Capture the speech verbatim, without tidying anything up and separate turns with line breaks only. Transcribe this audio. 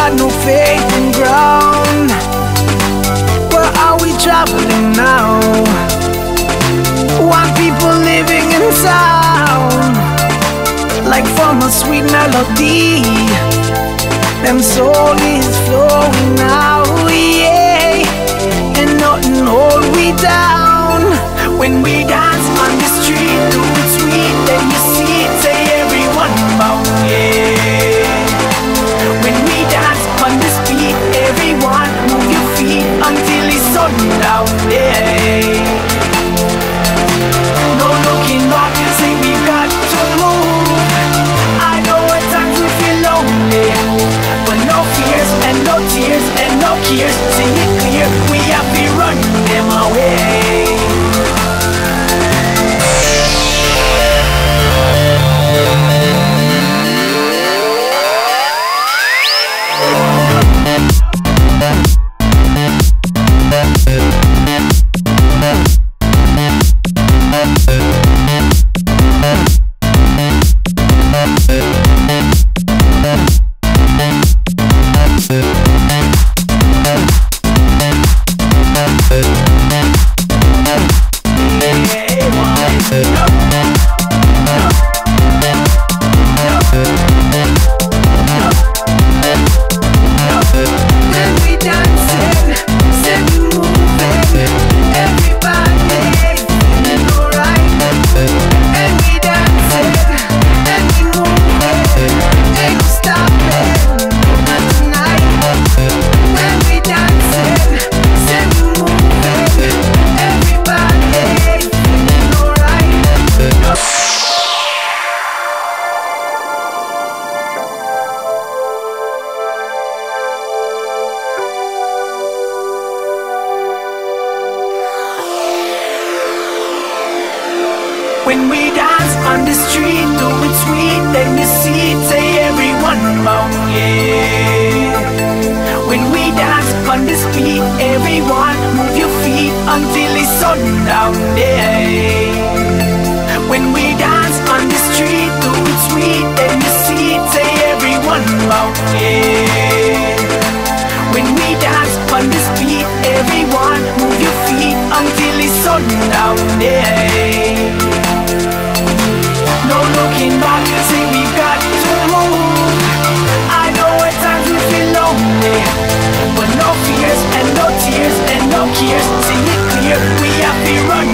got no faith in ground. Where are we traveling now? While people living in town, like from a sweet melody, them soul is flowing now, yeah. And nothing hold we down. When we dance on the street, do it sweet, then you see it, say everyone bow, yeah. When we dance on the street, everyone move your feet until it's sundown, yeah. No looking back, say we got to move. I know at times we feel lonely, but no fears and no tears and no cares. Sing it clear, we have to run them away. When we dance on the street, do it sweet, then you see it, say everyone bow, yeah. When we dance on the street, everyone move your feet until it's sundown, yeah. When we dance on the street, do it sweet, then you see it, say everyone bow, yeah. When we dance on the street, everyone move your feet until it's sundown, yeah. No looking back, say we've got to move. I know at times we feel lonely, but no fears and no tears and no cares. Sing it clear, we have to run